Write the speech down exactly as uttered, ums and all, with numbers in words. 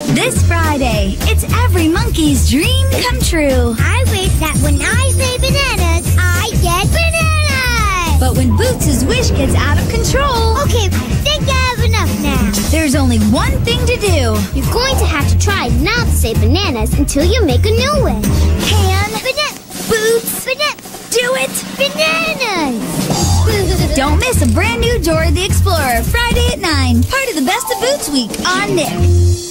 This Friday, it's every monkey's dream come true. I wish that when I say bananas, I get bananas! But when Boots' wish gets out of control... Okay, I think I have enough now. There's only one thing to do. You're going to have to try not to say bananas until you make a new wish. Can... Bana- Boots... Bana- do it! Bananas! Don't miss a brand new Dora the Explorer, Friday at nine. Part of the Best of Boots Week on Nick.